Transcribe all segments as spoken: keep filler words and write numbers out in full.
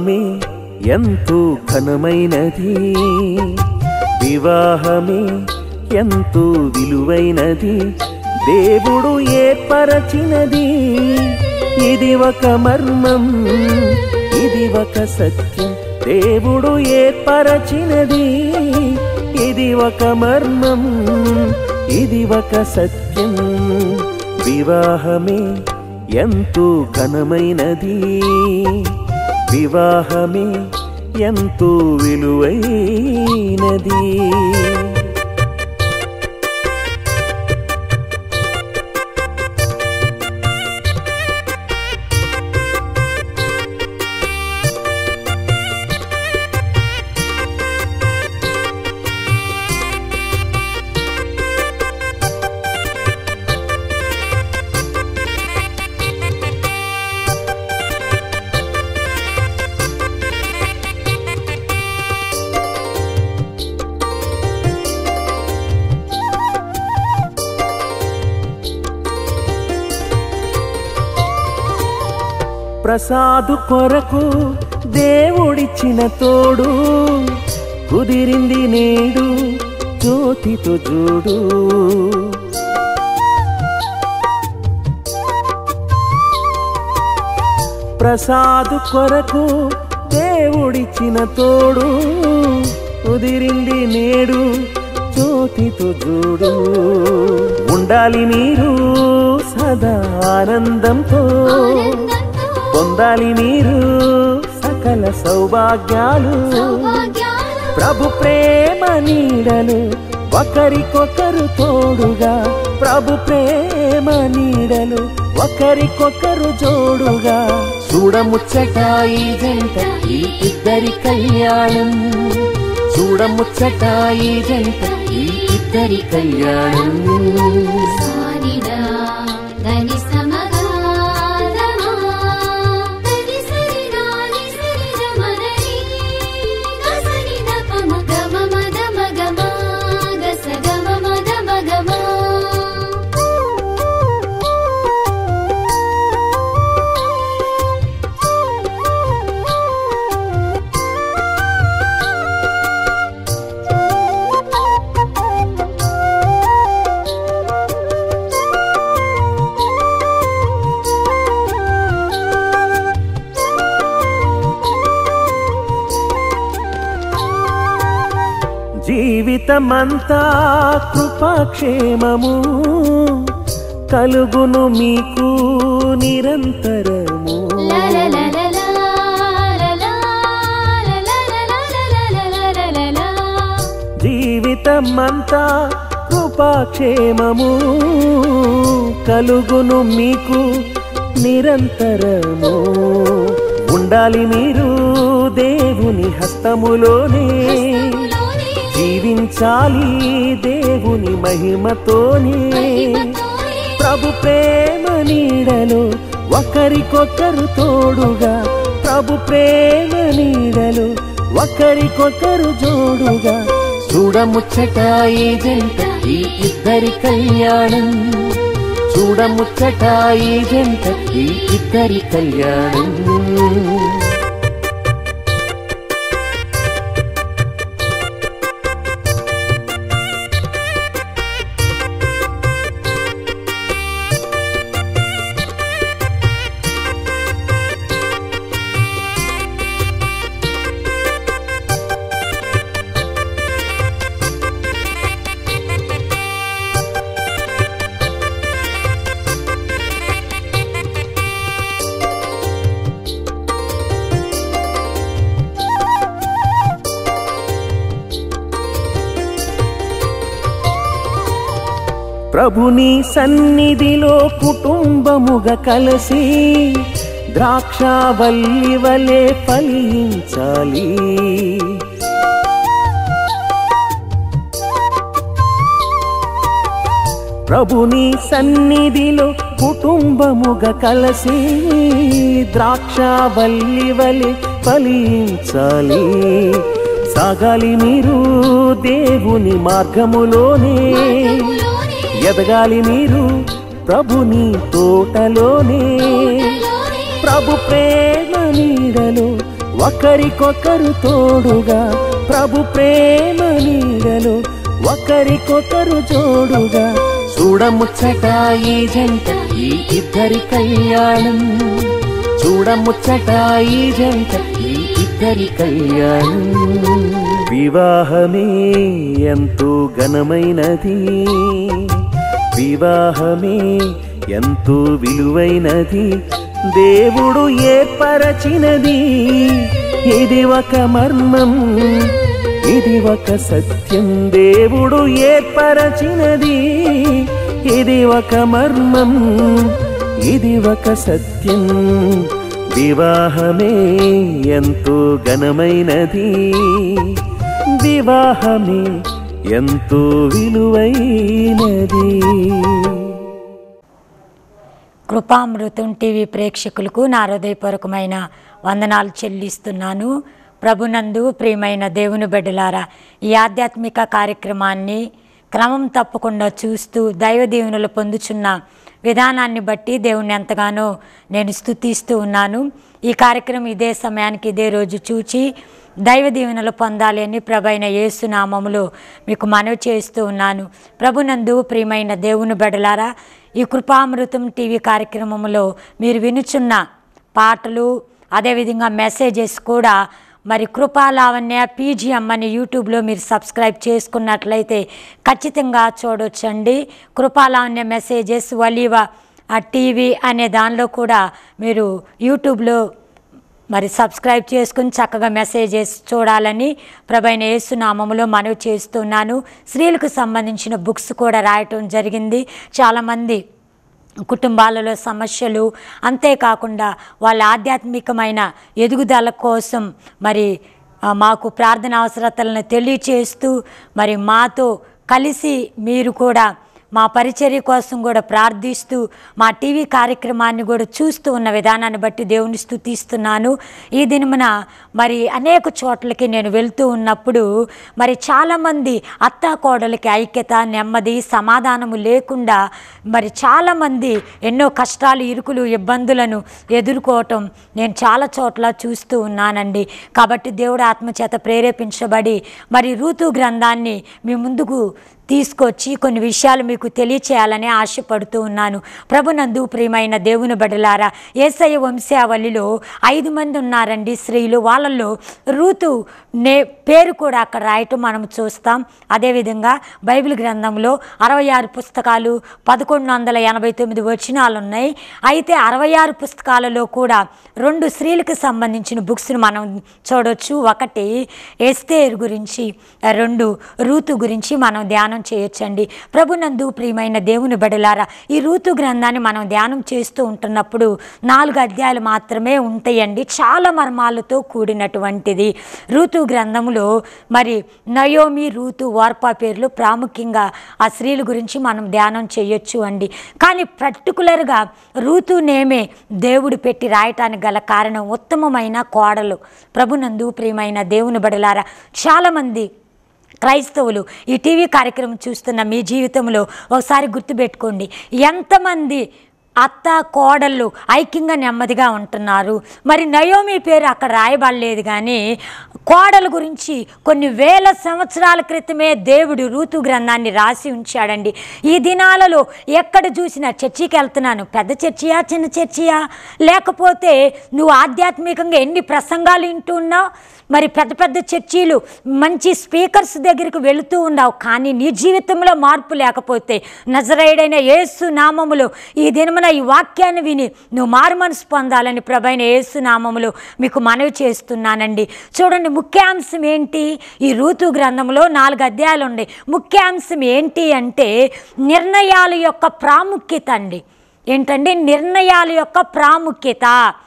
వివాహమే ఎంతో ఘనమైనది, వివాహమే ఎంతో విలువైనది, దేవుడు ఏర్పరచినది. ఇది ఒక మర్మం, ఇది ఒక సత్యం, దేవుడు ఏర్పరచినది. ఇది ఒక మర్మం, ఇది ఒక సత్యం. వివాహమే ఎంతో ఘనమైనది, వివాహమే ఎంతో విలువైనది. ప్రసాదు కొరకు దేవుడిచ్చిన తోడు, కుదిరింది నేడు జ్యోతితో జోడు. ప్రసాదు కొరకు దేవుడిచ్చిన తోడు, కుదిరింది నేడు జ్యోతితో జోడు. ఉండాలి మీరు సదా ఆనందంతో, పొందాలి మీరు సకల సౌభాగ్యాలు. ప్రభు ప్రేమ నీడలు ఒకరికొకరు తోడుగా, ప్రభు ప్రేమ నీడలు ఒకరికొకరు జోడుగా. చూడముచ్చట ఈ జంట ఈ ఇద్దరి కళ్యాణం, చూడముచ్చట ఈ జంట ఈ ఇద్దరి కళ్యాణం. జీవితమంతా కృపాక్షేమము కలుగును మీకు నిరంతరము. జీవితమంతా కృపాక్షేమము కలుగును మీకు నిరంతరము. ఉండాలి మీరు దేవుని హస్తములోనే, జీవించాలి దేవుని మహిమతోనే. ప్రభు ప్రేమ నీడలో ఒకరికొకరు తోడుగా, ప్రభు ప్రేమ నీడలో ఒకరికొకరు జోడుగా. చూడముచ్చట ఈ జంట ఈ ఇద్దరి కళ్యాణం, చూడముచ్చట ఈ జంట ఈ ఇద్దరి కళ్యాణం. ప్రభుని సన్నిధిలో కుటుంబముగా కలిసి ద్రాక్షావల్లి వలె ఫలించాలి. ప్రభుని సన్నిధిలో కుటుంబముగా కలిసి ద్రాక్షావల్లి వలె ఫలించాలి. సాగాలి మీరు దేవుని మార్గములోనే, ఎదగాలి మీరు ప్రభుని తోటలోనే. ప్రభు ప్రేమ నీడలో ఒకరికొకరు తోడుగా ప్రభు ప్రేమ నీడలో ఒకరికొకరు జోడుగా చూడముచ్చట ఈ జంట ఈ ఇద్దరి కళ్యాణం చూడముచ్చట ఈ జంట ఈ ఇద్దరి కళ్యాణం వివాహమే ఎంతో ఘనమైనది వివాహమే ఎంతో విలువైనది దేవుడు ఏర్పరచినది ఇది ఒక మర్మం ఇది ఒక సత్యం దేవుడు ఏర్పరచినది ఇది ఒక మర్మం ఇది ఒక సత్యం వివాహమే ఎంతో ఘనమైనది వివాహమే ఎంతో విలువైనది. కృపామృతం టీవీ ప్రేక్షకులకు నా హృదయపూర్వకమైన వందనాలు చెల్లిస్తున్నాను. ప్రభునందు ప్రియమైన దేవుని బిడ్డలారా, ఈ ఆధ్యాత్మిక కార్యక్రమాన్ని క్రమం తప్పకుండా చూస్తూ దైవ దీవెనలు పొందుచున్న విధానాన్ని బట్టి దేవుణ్ణి ఎంతగానో నేను స్తుతిస్తూ ఉన్నాను. ఈ కార్యక్రమం ఇదే సమయానికి ఇదే రోజు చూచి దైవ దీవెనలు పొందాలి అని ప్రభువైన యేసు నామములో మీకు మనవి చేస్తూ ఉన్నాను. ప్రభునందు ప్రియమైన దేవుని బిడ్డలారా, ఈ కృపామృతం టీవీ కార్యక్రమంలో మీరు వినుచున్న పాటలు అదేవిధంగా మెసేజెస్ కూడా మరి కృపాలావణ్య పీజీఎం అని యూట్యూబ్లో మీరు సబ్స్క్రైబ్ చేసుకున్నట్లయితే ఖచ్చితంగా చూడొచ్చండి. కృపాలావణ్య మెసేజెస్ ఒలివా టీవీ అనే దానిలో కూడా మీరు యూట్యూబ్లో మరి సబ్స్క్రైబ్ చేసుకుని చక్కగా మెసేజెస్ చూడాలని ప్రభువైన యేసు నామములో మనవి చేస్తున్నాను. స్త్రీలకు సంబంధించిన బుక్స్ కూడా రాయటం జరిగింది. చాలామంది కుటుంబాలలో సమస్యలు, అంతేకాకుండా వాళ్ళ ఆధ్యాత్మికమైన ఎదుగుదల కోసం మరి మాకు ప్రార్థన అవసరతలను తెలియచేస్తూ మరి మాతో కలిసి మీరు కూడా మా పరిచర్య కోసం కూడా ప్రార్థిస్తూ మా టీవీ కార్యక్రమాన్ని కూడా చూస్తూ ఉన్న విధానాన్ని బట్టి దేవుని స్తుతిస్తున్నాను. ఈ దినమున మరి అనేక చోట్లకి నేను వెళ్తూ ఉన్నప్పుడు మరి చాలామంది అత్తాకోడలకి ఐక్యత, నెమ్మది, సమాధానము లేకుండా మరి చాలామంది ఎన్నో కష్టాలు, ఇరుకులు, ఇబ్బందులను ఎదుర్కోవటం నేను చాలా చోట్ల చూస్తూ ఉన్నానండి. కాబట్టి దేవుడు ఆత్మచేత ప్రేరేపించబడి మరి రూతు గ్రంథాన్ని మీ ముందుకు తీసుకొచ్చి కొన్ని విషయాలు మీకు తెలియచేయాలని ఆశపడుతూ ఉన్నాను. ప్రభునందు ప్రియమైన దేవుని బిడ్డలారా, యేసయ్య వంశావళిలో ఐదు మంది ఉన్నారండి స్త్రీలు. వాళ్ళల్లో రూతు నే పేరు కూడా అక్కడ రాయటం మనం చూస్తాం. అదేవిధంగా బైబిల్ గ్రంథంలో అరవై ఆరు పుస్తకాలు, పదకొండు వందల ఎనభై తొమ్మిది వచనాలు ఉన్నాయి. అయితే అరవై ఆరు పుస్తకాలలో కూడా రెండు స్త్రీలకు సంబంధించిన బుక్స్ని మనం చూడవచ్చు. ఒకటి ఎస్తేరు గురించి, రెండు రూతు గురించి మనం ధ్యానం చేయొచ్చండి. ప్రభునందు ప్రియమైన దేవుని బిడ్డలారా, ఈ రూతు గ్రంథాన్ని మనం ధ్యానం చేస్తూ ఉంటున్నప్పుడు నాలుగు అధ్యాయాలు మాత్రమే ఉంటాయండి. చాలా మర్మాలతో కూడినటువంటిది. రూతు గ్రంథంలో మరి నయోమి, రూతు, వార్పా పేర్లు ప్రాముఖ్యంగా ఆ స్త్రీల గురించి మనం ధ్యానం చేయొచ్చు అండి. కానీ పర్టికులర్గా రూతు నేమే దేవుడు పెట్టి రాయటానికి గల కారణం ఉత్తమమైన కోడలు. ప్రభునందు ప్రియమైన దేవుని బిడ్డలారా, చాలామంది క్రైస్తవులు ఈ టీవీ కార్యక్రమం చూస్తున్న మీ జీవితంలో ఒకసారి గుర్తుపెట్టుకోండి, ఎంతమంది అత్త కోడళ్ళు ఐక్యంగా నెమ్మదిగా ఉంటున్నారు. మరి నయోమి పేరు అక్కడ రాయబడలేదు, కానీ కోడల గురించి కొన్ని వేల సంవత్సరాల క్రితమే దేవుడు రూతు గ్రంథాన్ని రాసి ఉంచాడండి. ఈ దినాలలో ఎక్కడ చూసినా చర్చికి వెళ్తున్నాను, పెద్ద చర్చియా చిన్న చర్చియా, లేకపోతే నువ్వు ఆధ్యాత్మికంగా ఎన్ని ప్రసంగాలు వింటూ ఉన్నావు, మరి పెద్ద పెద్ద చర్చీలు మంచి స్పీకర్స్ దగ్గరికి వెళుతూ ఉన్నావు, కానీ నీ జీవితంలో మార్పు లేకపోతే నజరేయుడైన యేసు నామములో ఈ దినమున ఈ వాక్యాన్ని విని నువ్వు మారు మనసు పొందాలని ప్రభువైన యేసు నామములో మీకు మనవి చేస్తున్నానండి. చూడండి, ముఖ్యాంశం ఏంటి? ఈ రూతు గ్రంథంలో నాలుగు అధ్యాయాలు ఉన్నాయి. ముఖ్యాంశం ఏంటి అంటే నిర్ణయాల యొక్క ప్రాముఖ్యత అండి. ఏంటండి? నిర్ణయాల యొక్క ప్రాముఖ్యత.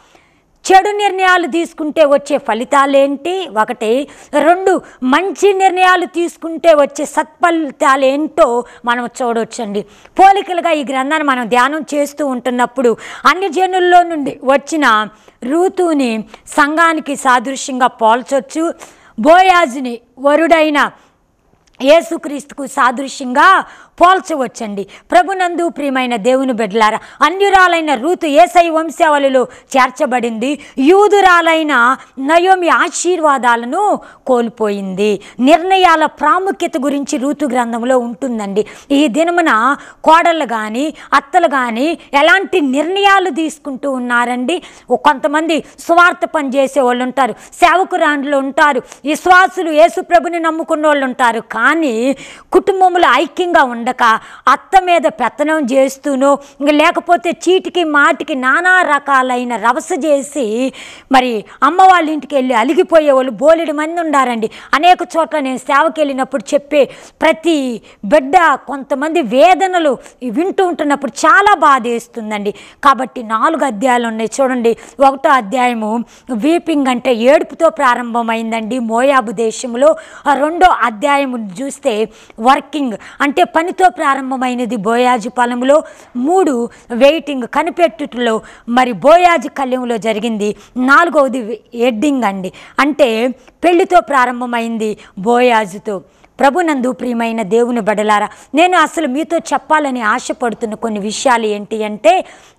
చెడు నిర్ణయాలు తీసుకుంటే వచ్చే ఫలితాలు ఏంటి? ఒకటి. రెండు, మంచి నిర్ణయాలు తీసుకుంటే వచ్చే సత్ఫలితాలు ఏంటో మనం చూడవచ్చండి. పోలికలుగా ఈ గ్రంథాన్ని మనం ధ్యానం చేస్తూ ఉంటున్నప్పుడు అన్ని జనుల్లో నుండి వచ్చిన రూతుని సంఘానికి సాదృశ్యంగా పోల్చొచ్చు. బోయాజుని వరుడైన యేసుక్రీస్తుకు సాదృశ్యంగా పోల్చవచ్చండి. ప్రభునందు ప్రియమైన దేవుని బిడ్డలారా, అన్యురాలైన రూతు యేసయ్య వంశావళిలో చేర్చబడింది. యూదురాలైన నయోమి ఆశీర్వాదాలను కోల్పోయింది. నిర్ణయాల ప్రాముఖ్యత గురించి రూతు గ్రంథంలో ఉంటుందండి. ఈ దినమున కోడళ్ళు కానీ అత్తలు కానీ ఎలాంటి నిర్ణయాలు తీసుకుంటూ ఉన్నారండి. కొంతమంది స్వార్థ పని చేసే వాళ్ళు ఉంటారు, సేవకురాండ్లు ఉంటారు, విశ్వాసులు యేసుప్రభుని నమ్ముకున్న వాళ్ళు ఉంటారు. కానీ కుటుంబంలో ఐక్యంగా ఉండక అత్త మీద పెత్తనం చేస్తూనో లేకపోతే చీటికి మాటికి నానా రకాలైన రవస చేసి మరి అమ్మ వాళ్ళ ఇంటికి వెళ్ళి అలిగిపోయే వాళ్ళు బోలెడు మంది ఉండారండి. అనేక చోట్ల నేను సేవకి వెళ్ళినప్పుడు చెప్పే ప్రతి బిడ్డ కొంతమంది వేదనలు వింటూ ఉంటున్నప్పుడు చాలా బాధ వేస్తుందండి. కాబట్టి నాలుగు అధ్యాయాలు ఉన్నాయి చూడండి. ఒకటో అధ్యాయము వీపింగ్ అంటే ఏడుపుతో ప్రారంభమైందండి మోయాబు దేశంలో. రెండో అధ్యాయము చూస్తే వర్కింగ్ అంటే పనితో ప్రారంభమైనది బోయాజు పొలంలో. మూడు వెయిటింగ్ కనిపెట్టుటలో మరి బోయాజు కళ్యంలో జరిగింది. నాలుగవది ఎడ్డింగ్ అండి అంటే పెళ్లితో ప్రారంభమైంది బోయాజుతో. ప్రభునందు ప్రియమైన దేవుని బడలారా, నేను అసలు మీతో చెప్పాలని ఆశపడుతున్న కొన్ని విషయాలు ఏంటి అంటే,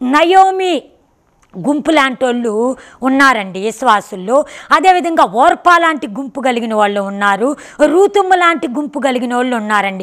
నయోమి గుంపు లాంటి వాళ్ళు ఉన్నారండి విశ్వాసుల్లో. అదేవిధంగా ఓర్పా లాంటి గుంపు కలిగిన వాళ్ళు ఉన్నారు, రూతుమ్మ లాంటి గుంపు కలిగిన వాళ్ళు ఉన్నారండి.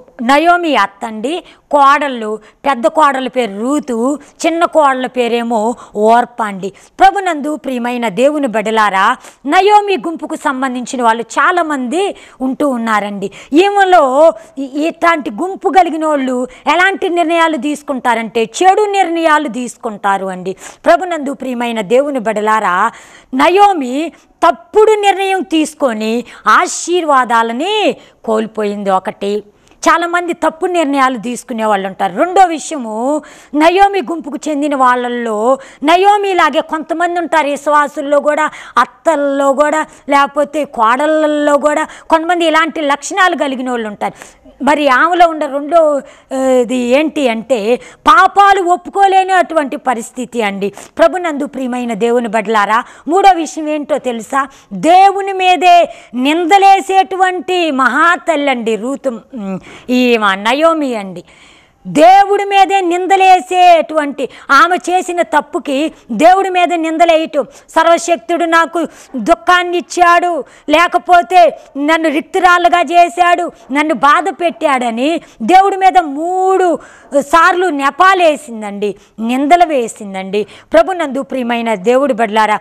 నయోమి అత్తండి, కోడళ్ళు, పెద్ద కోడల పేరు రూతు, చిన్న కోడల పేరేమో ఓర్పా అండి. ప్రభునందు ప్రియమైన దేవుని బిడ్డలారా, నయోమి గుంపుకు సంబంధించిన వాళ్ళు చాలామంది ఉంటూ ఉన్నారండి. ఈమెలో ఇట్లాంటి గుంపు కలిగిన వాళ్ళు ఎలాంటి నిర్ణయాలు తీసుకుంటారంటే చెడు నిర్ణయాలు తీసుకుంటారు అండి. ప్రభునందు ప్రియమైన దేవుని బిడ్డలారా, నయోమి తప్పుడు నిర్ణయం తీసుకొని ఆశీర్వాదాలని కోల్పోయింది. ఒకటి, చాలామంది తప్పు నిర్ణయాలు తీసుకునే వాళ్ళు ఉంటారు. రెండో విషయము, నయోమి గుంపుకు చెందిన వాళ్ళల్లో నయోమిలాగే కొంతమంది ఉంటారు విశ్వాసుల్లో కూడా, అత్తల్లో కూడా, లేకపోతే కోడళ్ళల్లో కూడా కొంతమంది ఇలాంటి లక్షణాలు కలిగిన వాళ్ళు ఉంటారు. మరి ఆమెలో ఉన్న రెండో ఇది ఏంటి అంటే పాపాలు ఒప్పుకోలేని అటువంటి పరిస్థితి అండి. ప్రభునందు ప్రియమైన దేవుని బిడ్డలారా, మూడో విషయం ఏంటో తెలుసా? దేవుని మీదే నిందలేసేటువంటి మహాతల్లండి రూతు, ఈ నయోమి అండి. దేవుడి మీదే నిందలేసేటువంటి ఆమె చేసిన తప్పుకి దేవుడి మీద నిందలేయటం. సర్వశక్తుడు నాకు దుఃఖాన్ని ఇచ్చాడు, లేకపోతే నన్ను రిక్తురాలుగా చేశాడు, నన్ను బాధ పెట్టాడని దేవుడి మీద మూడు సార్లు నెపాలేసిందండి, నిందలు వేసిందండి. ప్రభునందు ప్రియమైన దేవుడి బిడ్డలారా,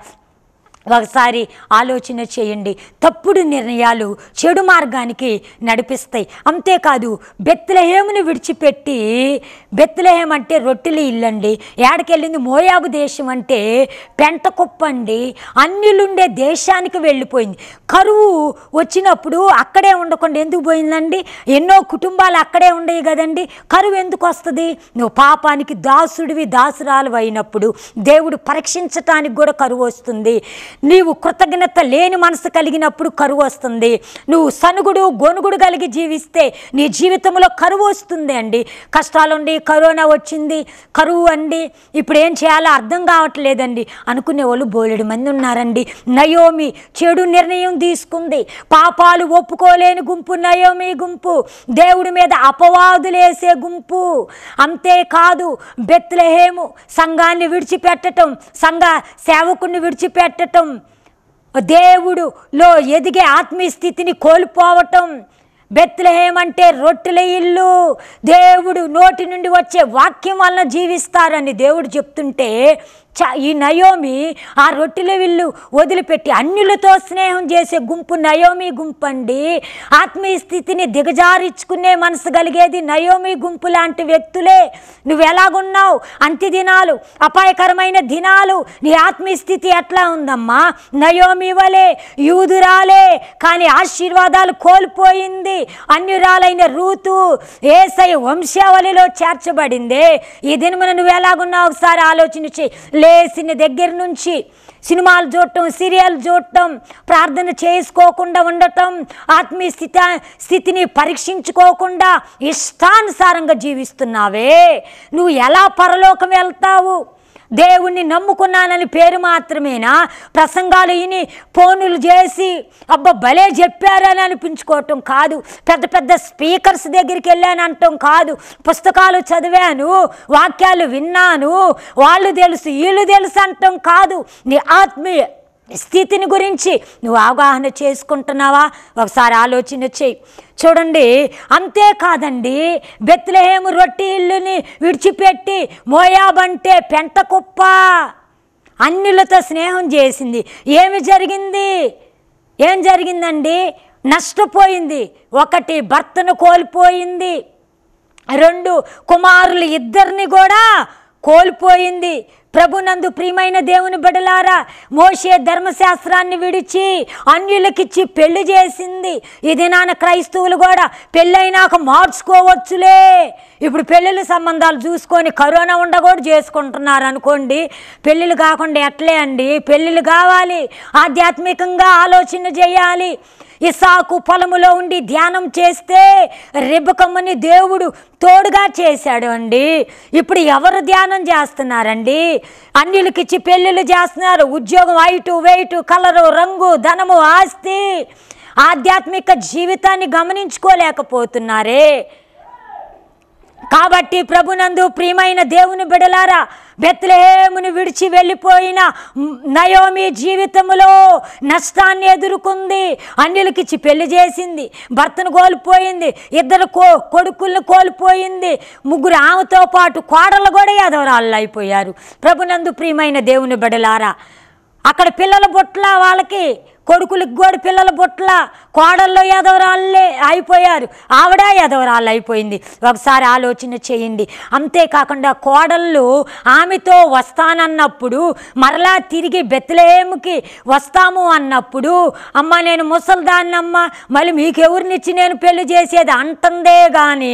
ఒకసారి ఆలోచన చేయండి. తప్పుడు నిర్ణయాలు చెడు మార్గానికి నడిపిస్తాయి. అంతేకాదు, బెత్లెహేముని విడిచిపెట్టి, బెత్లెహేం అంటే రొట్టెల ఇల్లండి, ఏడకెళ్ళింది మోయాబు దేశం అంటే పెంట కుప్పండి, అన్యులుండే దేశానికి వెళ్ళిపోయింది. కరువు వచ్చినప్పుడు అక్కడే ఉండకుండా ఎందుకు పోయిందండి? ఎన్నో కుటుంబాలు అక్కడే ఉండేవి కదండి. కరువు ఎందుకు వస్తుంది? నువ్వు పాపానికి దాసుడివి, దాసురాలు అయినప్పుడు దేవుడు పరీక్షించటానికి కూడా కరువు వస్తుంది. నీవు కృతజ్ఞత లేని మనసు కలిగినప్పుడు కరువు వస్తుంది. నువ్వు సనుగుడు గొనుగుడు కలిగి జీవిస్తే నీ జీవితంలో కరువు వస్తుంది అండి. కష్టాలుండి కరోనా వచ్చింది, కరువు అండి, ఇప్పుడు ఏం చేయాలో అర్థం కావట్లేదండి అనుకునే వాళ్ళు బోలెడు మంది ఉన్నారండి. నయోమి చెడు నిర్ణయం తీసుకుంది. పాపాలు ఒప్పుకోలేని గుంపు నయోమి గుంపు, దేవుడి మీద అపవాదులేసే గుంపు. అంతేకాదు, బెత్లెహేము సంఘాన్ని విడిచిపెట్టడం, సంఘ సేవకుని విడిచిపెట్టడం, దేవుడులో ఎదిగే ఆత్మీయ స్థితిని కోల్పోవటం. బెత్లెహేం అంటే రొట్టెల ఇల్లు, దేవుడు నోటి నుండి వచ్చే వాక్యం వలన జీవిస్తారని దేవుడు చెప్తుంటే చ ఈ నయోమి ఆ రొట్టెల విల్లు వదిలిపెట్టి అన్యులతో స్నేహం చేసే గుంపు నయోమి గుంపు అండి. ఆత్మీయ స్థితిని దిగజారించుకునే మనసు కలిగేది నయోమి గుంపు లాంటి వ్యక్తులే. నువ్వు ఎలాగున్నావు? అంత్య దినాలు, అపాయకరమైన దినాలు, నీ ఆత్మీయ స్థితి ఎట్లా ఉందమ్మా? నయోమి వలే యూదురాలే, కానీ ఆశీర్వాదాలు కోల్పోయింది. అన్యురాలైన రూతు యేసయ్య వంశావళిలో చేర్చబడిందే. ఈ దినమున నువ్వు ఎలాగున్నావు ఒకసారి ఆలోచన చేయి. లేచిన దగ్గర నుంచి సినిమాలు చూడటం, సీరియల్ చూడటం, ప్రార్థన చేసుకోకుండా ఉండటం, ఆత్మీయ స్థితి స్థితిని పరీక్షించుకోకుండా ఇష్టానుసారంగా జీవిస్తున్నావే, నువ్వు ఎలా పరలోకం వెళ్తావు? దేవుణ్ణి నమ్ముకున్నానని పేరు మాత్రమేనా? ప్రసంగాలు విని ఫోనులు చేసి అబ్బా భలే చెప్పారని అనిపించుకోవటం కాదు. పెద్ద పెద్ద స్పీకర్స్ దగ్గరికి వెళ్ళాను అంటాం కాదు. పుస్తకాలు చదివాను, వాక్యాలు విన్నాను, వాళ్ళు తెలుసు వీళ్ళు తెలుసు అంటాం కాదు. నీ ఆత్మీయ స్థితిని గురించి నువ్వు అవగాహన చేసుకుంటున్నావా? ఒకసారి ఆలోచన చేయి. చూడండి, అంతేకాదండి, బెత్లెహేము రొట్టి ఇల్లుని విడిచిపెట్టి మోయాబంటే పెంట కుప్ప అన్యులతో స్నేహం చేసింది. ఏమి జరిగింది? ఏం జరిగిందండి? నష్టపోయింది. ఒకటి, భర్తను కోల్పోయింది. రెండు, కుమారులు ఇద్దరిని కూడా కోల్పోయింది. ప్రభునందు ప్రియమైన దేవుని బిడ్డలారా, మోషే ధర్మశాస్త్రాన్ని విడిచి అన్యులకిచ్చి పెళ్లి చేసింది. ఇది నాన్న క్రైస్తవులు కూడా పెళ్ళైనాక మార్చుకోవచ్చులే. ఇప్పుడు పెళ్ళిళ్ళ సంబంధాలు చూసుకొని కరోనా ఉండ కూడా చేసుకుంటున్నారు అనుకోండి. పెళ్ళిళ్ళు కాకుండా ఎట్లే అండి? పెళ్ళిళ్ళు కావాలి, ఆధ్యాత్మికంగా ఆలోచన చేయాలి. ఇస్సాకు పొలములో ఉండి ధ్యానం చేస్తే రెబెక్కమ్మని దేవుడు తోడుగా చేశాడు అండి. ఇప్పుడు ఎవరు ధ్యానం చేస్తున్నారండి? అన్యులకిచ్చి పెళ్ళిళ్ళు చేస్తున్నారు. ఉద్యోగం, హైటు, వెయిటు, కలరు, రంగు, ధనము, ఆస్తి, ఆధ్యాత్మిక జీవితాన్ని గమనించుకోలేకపోతున్నారే. కాబట్టి ప్రభునందు ప్రియమైన దేవుని బిడలారా, బెత్లెహేమును విడిచి వెళ్ళిపోయిన నయోమి జీవితంలో నష్టాన్ని ఎదుర్కొంది. అన్యులకిచ్చి పెళ్లి చేసింది, భర్తను కోల్పోయింది, ఇద్దరు కో కొడుకులను కోల్పోయింది, ముగ్గురు ఆమెతో పాటు కోడళ్ళు కూడా ఎదవరాళ్ళు అయిపోయారు. ప్రభునందు ప్రియమైన దేవుని బిడలారా, అక్కడ పిల్లల బొట్ల, వాళ్ళకి కొడుకులకి కూడా పిల్లల బొట్ల, కోడల్లో ఎదవరాళ్ళే అయిపోయారు, ఆవిడ ఎదవరాళ్ళు అయిపోయింది. ఒకసారి ఆలోచన చేయండి. అంతేకాకుండా కోడళ్ళు ఆమెతో వస్తానన్నప్పుడు, మరలా తిరిగి బెత్లెహేముకి వస్తాము అన్నప్పుడు, అమ్మ నేను ముసలిదాన్నమ్మ, మళ్ళీ మీకెవరినిచ్చి నేను పెళ్లి చేసేది అంటుందే కానీ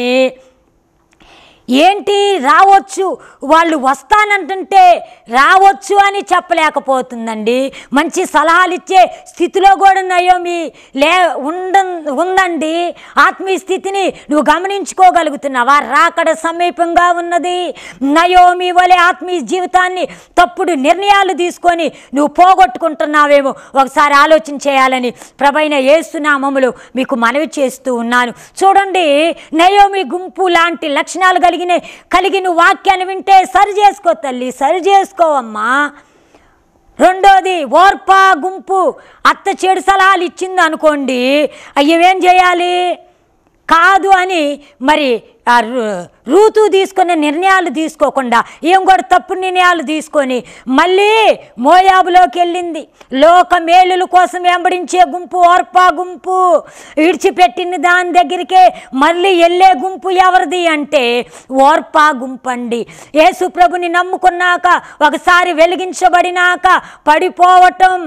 ఏంటి రావచ్చు, వాళ్ళు వస్తానంటుంటే రావచ్చు అని చెప్పలేకపోతుందండి. మంచి సలహాలు ఇచ్చే స్థితిలో కూడా నయోమి లే ఉండ ఉందండి. ఆత్మీయ స్థితిని నువ్వు గమనించుకోగలుగుతున్నావా? రాకడ సమీపంగా ఉన్నది. నయోమి వలె ఆత్మీయ జీవితాన్ని తప్పుడు నిర్ణయాలు తీసుకొని నువ్వు పోగొట్టుకుంటున్నావేమో ఒకసారి ఆలోచన చేయాలని ప్రభైన యేసు నామములో మీకు మనవి చేస్తూ ఉన్నాను. చూడండి, నయోమి గుంపు లాంటి లక్షణాలు కలిగి కలిగి నువ్వు వాక్యాన్ని వింటే సరి చేసుకో తల్లి, సరి చేసుకోవమ్మా. రెండోది, ఓర్పా గుంపు అత్త చెడు సలహాలు ఇచ్చింది అనుకోండి, అయ్యేం చేయాలి? కాదు అని మరి రూతు తీసుకున్న నిర్ణయాలు తీసుకోకుండా ఏం కూడా తప్పు నిర్ణయాలు తీసుకొని మళ్ళీ మోయాబులోకి వెళ్ళింది. లోక మేలుల కోసం వెంబడించే గుంపు ఓర్పా గుంపు. విడిచిపెట్టిన దాని దగ్గరికే మళ్ళీ వెళ్ళే గుంపు ఎవరిది అంటే ఓర్పా గుంపు అండి. యేసు ప్రభుని నమ్ముకున్నాక, ఒకసారి వెలిగించబడినాక పడిపోవటం,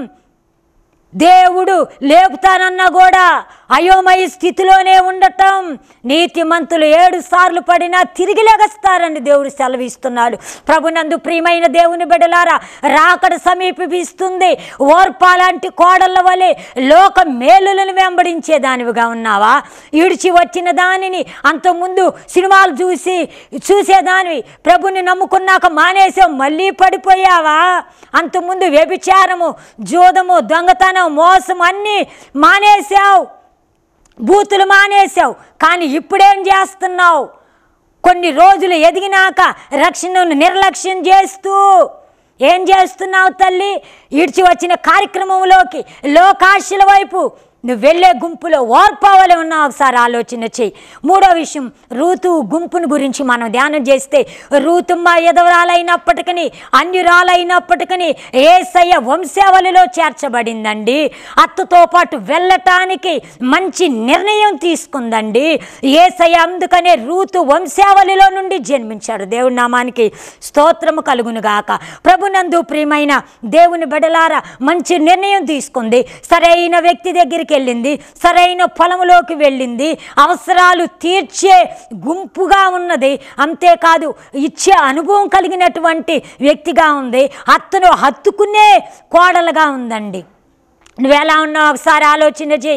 దేవుడు లేపుతానన్నా కూడా అయోమయ స్థితిలోనే ఉండటం. నీతిమంతులు ఏడు సార్లు పడినా తిరిగి లెగస్తారని దేవుడు సెలవిస్తున్నాడు. ప్రభునందు ప్రియమైన దేవుని బిడ్డలారా, రాకడ సమీపిస్తుంది. ఓర్పా లాంటి కోడళ్ళ వలె లోక మేలులను వెంబడించే దానివిగా ఉన్నావా? ఈడ్చి వచ్చిన దానిని అంతకుముందు సినిమాలు చూసి చూసేదానివి ప్రభుని నమ్ముకున్నాక మానేసావు, మళ్ళీ పడిపోయావా? అంతకుముందు వ్యభిచారము, జూదము, దొంగతనం, మోసం అన్నీ మానేశావు, బూతులు మానేశావు. కానీ ఇప్పుడేం చేస్తున్నావు? కొన్ని రోజులు ఎదిగినాక రక్షణను నిర్లక్ష్యం చేస్తూ ఏం చేస్తున్నావు తల్లి? ఈడ్చి వచ్చిన కార్యక్రమంలోకి, లోకాశల వైపు నువ్వు వెళ్ళే గుంపులో ఓర్పావలే ఉన్నావు. ఒకసారి ఆలోచన చెయ్యి. మూడో విషయం, రూతు గుంపుని గురించి మనం ధ్యానం చేస్తే, రూతుమ్మ ఎదవరాలైనప్పటికీ, అన్యురాలైనప్పటికీ యేసయ్య వంశావళిలో చేర్చబడిందండి. అత్తతో పాటు వెళ్ళటానికి మంచి నిర్ణయం తీసుకుందండి. యేసయ్య అందుకనే రూతు వంశావళిలో నుండి జన్మించాడు. దేవుని నామానికి స్తోత్రము కలుగును గాక. ప్రభునందు ప్రియమైన దేవుని బిడ్డలారా, మంచి నిర్ణయం తీసుకుంది. సరైన వ్యక్తి దగ్గరికి వెళ్ళింది, సరైన పొలంలోకి వెళ్ళింది, అవసరాలు తీర్చే గుంపుగా ఉన్నది. అంతేకాదు, ఇచ్చే అనుభవం కలిగినటువంటి వ్యక్తిగా ఉంది. అత్తను హత్తుకునే కోడలుగా ఉందండి. నువ్వు ఎలా ఉన్నావు ఒకసారి ఆలోచన చేయి.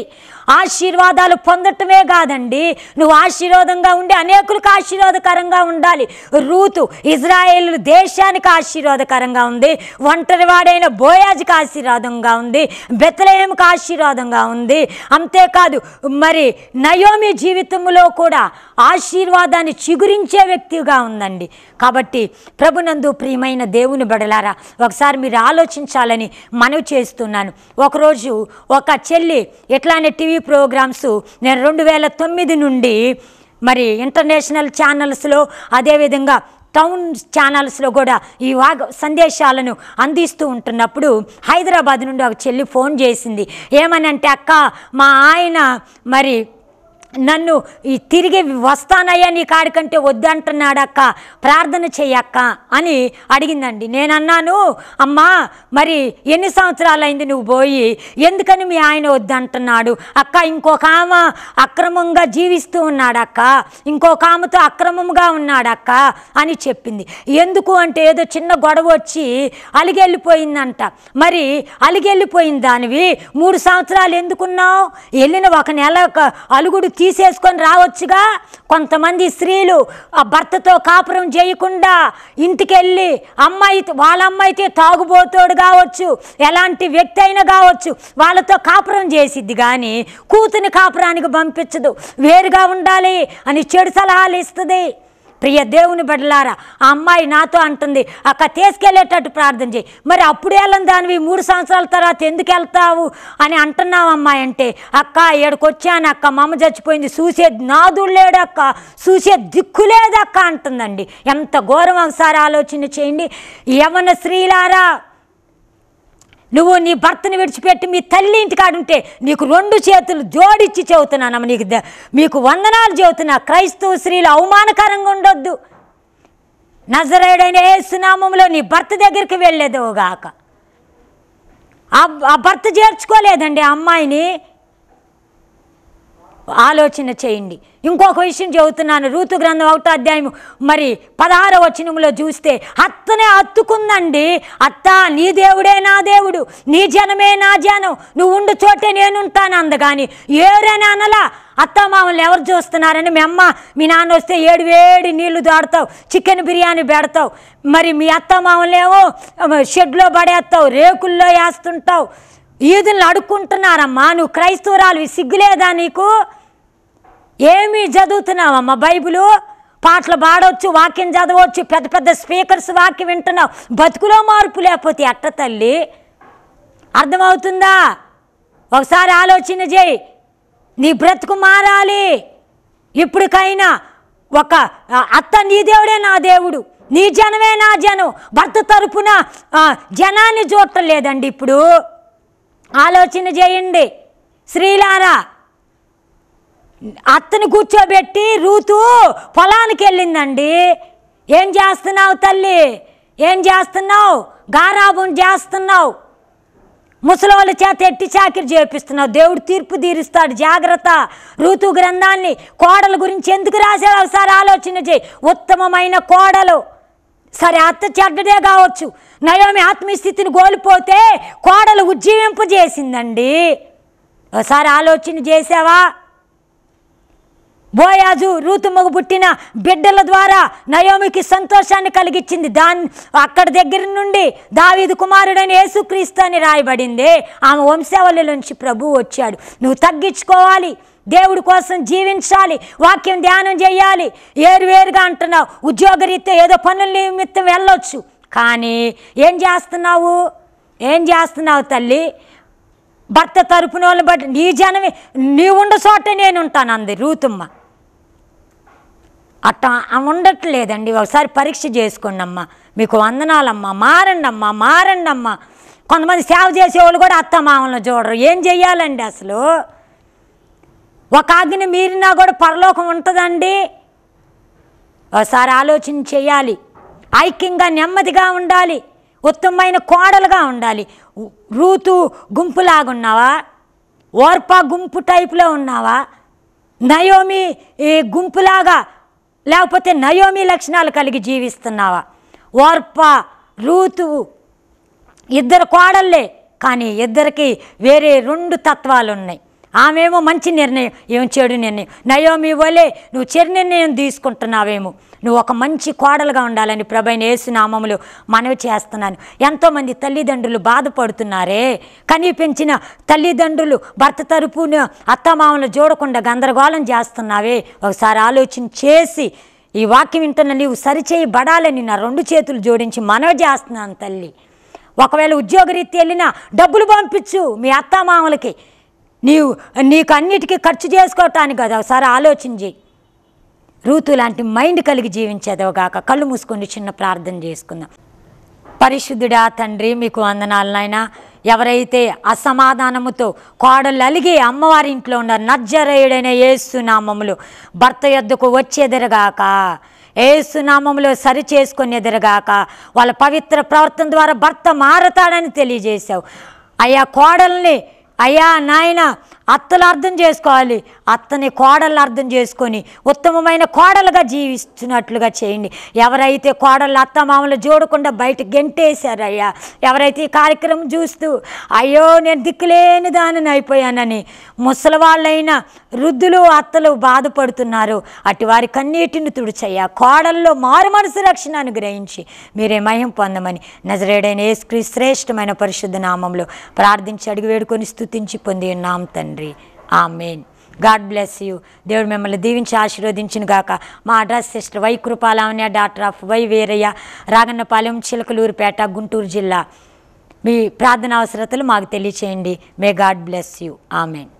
ఆశీర్వాదాలు పొందటమే కాదండి, నువ్వు ఆశీర్వాదంగా ఉండి అనేకులకు ఆశీర్వాదకరంగా ఉండాలి. రూతు ఇజ్రాయేల్ దేశానికి ఆశీర్వాదకరంగా ఉంది, ఒంటరివాడైన బోయాజుకి ఆశీర్వాదంగా ఉంది, బెత్లెహేముకు ఆశీర్వాదంగా ఉంది. అంతేకాదు మరి నయోమి జీవితంలో కూడా ఆశీర్వాదాన్ని చిగురించే వ్యక్తిగా ఉందండి. కాబట్టి ప్రభునందు ప్రియమైన దేవుని బడలారా, ఒకసారి మీరు ఆలోచించాలని మనవి చేస్తున్నాను. ఒకరోజు ఒక చెల్లి ఇట్లానే టీవీ ప్రోగ్రామ్స్ నేను రెండు వేల తొమ్మిది నుండి మరి ఇంటర్నేషనల్ ఛానల్స్లో అదేవిధంగా టౌన్ ఛానల్స్లో కూడా ఈ వాగ్ సందేశాలను అందిస్తూ ఉంటున్నప్పుడు హైదరాబాద్ నుండి ఒక చెల్లి ఫోన్ చేసింది. ఏమనంటే, అక్క మా ఆయన మరి నన్ను ఈ తిరిగి వస్తానయ్యా నీ కాడికంటే వద్దంటున్నాడక్క, ప్రార్థన చెయ్యక్క అని అడిగిందండి. నేను అన్నాను, అమ్మా మరి ఎన్ని సంవత్సరాలైంది నువ్వు పోయి, ఎందుకని మీ ఆయన వద్దంటున్నాడు? అక్క ఇంకొక ఆమె అక్రమంగా జీవిస్తూ ఉన్నాడక్క, ఇంకొక ఆమెతో అక్రమంగా ఉన్నాడక్క అని చెప్పింది. ఎందుకు అంటే ఏదో చిన్న గొడవ వచ్చి అలిగెళ్ళిపోయిందంట. మరి అలిగెళ్ళిపోయిన దానివి మూడు సంవత్సరాలు ఎందుకున్నావు? వెళ్ళిన ఒక నెల అలుగుడు తీసేసుకొని రావచ్చుగా. కొంతమంది స్త్రీలు ఆ భర్తతో కాపురం చేయకుండా ఇంటికి వెళ్ళి అమ్మాయి వాళ్ళ అమ్మాయితే తాగుబోతోడు కావచ్చు, ఎలాంటి వ్యక్తి అయినా కావచ్చు, వాళ్ళతో కాపురం చేసిద్ది కానీ కూతుని కాపురానికి పంపించదు. వేరుగా ఉండాలి అని చెడు సలహాలు ఇస్తుంది. ప్రియ దేవుని బిడ్డలారా, ఆ అమ్మాయి నాతో అంటుంది, అక్క తీసుకెళ్ళేటట్టు ప్రార్థన చేయి. మరి అప్పుడు వెళ్ళని దానివి మూడు సంవత్సరాల తర్వాత ఎందుకు వెళ్తావు అని అంటున్నావు అమ్మాయి అంటే, అక్క ఏడుకు వచ్చాను అక్క, మా అమ్మ చచ్చిపోయింది, చూసే నాదుడు లేడక్క, చూసే దిక్కు లేదక్క అంటుందండి. ఎంత ఘోరం! ఒకసారి ఆలోచన చేయండి. యవ్వన స్త్రీలారా, నువ్వు నీ భర్తను విడిచిపెట్టి మీ తల్లి ఇంటికాడుంటే నీకు రెండు చేతులు జోడించి చెబుతున్నానమ్మ, నీకు మీకు వందనాలు చెబుతున్నా. క్రైస్తవ స్త్రీలు అవమానకరంగా ఉండొద్దు. నజరేయుడైన యేసు నామములో నీ భర్త దగ్గరికి వెళ్ళేదోగాక. ఆ భర్త చేర్చుకోలేదండి ఆ అమ్మాయిని. ఆలోచన చేయండి. ఇంకొక విషయం చెబుతున్నాను. రూతు గ్రంథం ఒకటో అధ్యాయం మరి పదహారవ వచనంలో చూస్తే అత్తనే హత్తుకుందండి. అత్త నీ దేవుడే నా దేవుడు, నీ జనమే నా జనం, నువ్వు ఉండు చోటే నేనుంటాను అందగాని ఎవరైనా అనలా. అత్త మామూలు ఎవరు చూస్తున్నారని మీ అమ్మ మీ నాన్న వస్తే ఏడు వేడి నీళ్లు దాడుతావు, చికెన్ బిర్యానీ పెడతావు. మరి మీ అత్త మామూలేమో షెడ్లో పడేస్తావు, రేకుల్లో వేస్తుంటావు. ఈదులను అడుక్కుంటున్నారమ్మా. నువ్వు క్రైస్తవురాలు, సిగ్గులేదా నీకు? ఏమి చదువుతున్నావమ్మా? బైబిలు పాటలు పాడవచ్చు, వాక్యం చదవచ్చు, పెద్ద పెద్ద స్పీకర్స్ వాక్యం వింటున్నావు. బతుకులో మార్పు లేకపోతే అట్ట తల్లి, అర్థమవుతుందా? ఒకసారి ఆలోచన చేయి. నీ బ్రతుకు మారాలి. ఇప్పటికైనా ఒక అత్త నీ దేవుడే నా దేవుడు, నీ జనమే నా జనం, భర్త తరపున జనాన్ని చూడటం లేదండి. ఇప్పుడు ఆలోచన చేయండి స్త్రీలారా. అత్తని కూర్చోబెట్టి రూతు పొలానికి వెళ్ళిందండి. ఏం చేస్తున్నావు తల్లి? ఏం చేస్తున్నావు? గారాబం చేస్తున్నావు, ముసలోళ్ళ చేత ఎట్టి చాకిరి చేపిస్తున్నావు. దేవుడు తీర్పు తీరుస్తాడు, జాగ్రత్త. రూతు గ్రంథాన్ని కోడల గురించి ఎందుకు రాశాడు ఒకసారి ఆలోచన చేయి. ఉత్తమమైన కోడలు, సరే అత్త చెడ్డదే కావచ్చు, నయోమి ఆత్మీయస్థితిని కోల్పోతే కోడలు ఉజ్జీవింపజేసిందండి. ఒకసారి ఆలోచన చేసావా? బోయాజు రూతుమ్మకు పుట్టిన బిడ్డల ద్వారా నయోమికి సంతోషాన్ని కలిగించింది. దాని అక్కడి దగ్గర నుండి దావీదు కుమారుడైన యేసుక్రీస్తు అని రాయబడింది. ఆమె వంశావళిలోంచి ప్రభువు వచ్చాడు. నువ్వు తగ్గించుకోవాలి, దేవుడి కోసం జీవించాలి, వాక్యం ధ్యానం చేయాలి. ఏరువేరుగా అంటున్నావు, ఉద్యోగరీత్యా ఏదో పనుల నిమిత్తం వెళ్ళొచ్చు, కానీ ఏం చేస్తున్నావు? ఏం చేస్తున్నావు తల్లి? భర్త తరపున వాళ్ళని బట్టి నీ జనమే, నీ ఉండ చోట నేను ఉంటాను అంది రూతుమ్మ. అట్ట ఉండట్లేదండి. ఒకసారి పరీక్ష చేసుకోండి అమ్మా. మీకు వందనాలమ్మా. మారండి అమ్మా, మారండి అమ్మా. కొంతమంది సేవ చేసేవాళ్ళు కూడా అత్త మామలను చూడరు. ఏం చెయ్యాలండి అసలు? ఒక ఆజ్ఞని మీరినా కూడా పరలోకం ఉంటుందండి. ఒకసారి ఆలోచన చేయాలి. ఐక్యంగా నెమ్మదిగా ఉండాలి, ఉత్తమమైన కోడలుగా ఉండాలి. రూతు గుంపులాగున్నావా? ఓర్పా గుంపు టైపులో ఉన్నావా? నయోమి ఈ గుంపులాగా, లేకపోతే నయోమి లక్షణాలు కలిగి జీవిస్తున్నావా? ఓర్పా రూతు ఇద్దరు కోడళ్ళే, కానీ ఇద్దరికి వేరే రెండు తత్వాలు ఉన్నాయి. ఆమెమో మంచి నిర్ణయం, ఏం చెడు నిర్ణయం. నయోమి వలే నువ్వు చెడు నిర్ణయం తీసుకుంటున్నావేమో. నువ్వు ఒక మంచి కోడలుగా ఉండాలని ప్రభువైన యేసు నామములో మనవి చేస్తున్నాను. ఎంతోమంది తల్లిదండ్రులు బాధపడుతున్నారే, కని పెంచిన తల్లిదండ్రులు భర్త తరపున అత్తమామలు చూడకుండా గందరగోళం చేస్తున్నావే. ఒకసారి ఆలోచన చేసి ఈ వాక్యం వింటున్న నీవు సరిచేయబడాలని నా రెండు చేతులు జోడించి మనవి చేస్తున్నాను తల్లి. ఒకవేళ ఉద్యోగరీత్యా వెళ్ళినా డబ్బులు పంపించు మీ అత్తమామలకి, నీవు నీకు అన్నిటికీ ఖర్చు చేసుకోవటానికి కదా. ఒకసారి ఆలోచన చేయి. రూతు లాంటి మైండ్ కలిగి జీవించేదోగాక. కళ్ళు మూసుకొని చిన్న ప్రార్థన చేసుకుందాం. పరిశుద్ధుడా తండ్రి, మీకు వందనాలు నాయనా. ఎవరైతే అసమాధానముతో కోడళ్ళు అలిగి అమ్మవారి ఇంట్లో ఉన్నారు, నజరేయుడైన యేసు నామములో భర్త యొద్దకు వచ్చేదరగాక, యేసు నామములో సరి చేసుకొని ఎదరగాక. వాళ్ళ పవిత్ర ప్రవర్తన ద్వారా భర్త మారతాడని తెలియజేశావు అయ్యా. కోడల్ని అయ్యా నాయన అత్తలు అర్థం చేసుకోవాలి, అత్తని కోడళ్ళు అర్థం చేసుకొని ఉత్తమమైన కోడలుగా జీవిస్తున్నట్లుగా చేయండి. ఎవరైతే కోడళ్ళు అత్త మామలు చూడకుండా బయట గెంటేశారు అయ్యా, ఎవరైతే ఈ కార్యక్రమం చూస్తూ అయ్యో నేను దిక్కులేని దానిని అయిపోయానని ముసలివాళ్ళైనా వృద్ధులు అత్తలు బాధపడుతున్నారు, అటు వారి కన్నీటిని తుడిచయ్యా. కోడల్లో మారు మనసు రక్షణ అనుగ్రహించి మీరే మహిమ పొందమని నజరేయుడైన యేసుక్రీస్తు శ్రేష్టమైన పరిశుద్ధ నామంలో ప్రార్థించి అడిగి వేడుకొని స్తుతించి పొంది ఉన్నాం తండ్రి. ఆమేన్. God bless you. దేవుడు మిమ్మల్ని దీవించి ఆశీర్వదించును గాక. మా address sister Y Krupalavanya doctor of Y Veeraiah, Ragannapalem, Chilakaluripet, Guntur జిల్లా. మీ ప్రార్థన అవసరతలు మాకు తెలియచేయండి. May God bless you. Amen.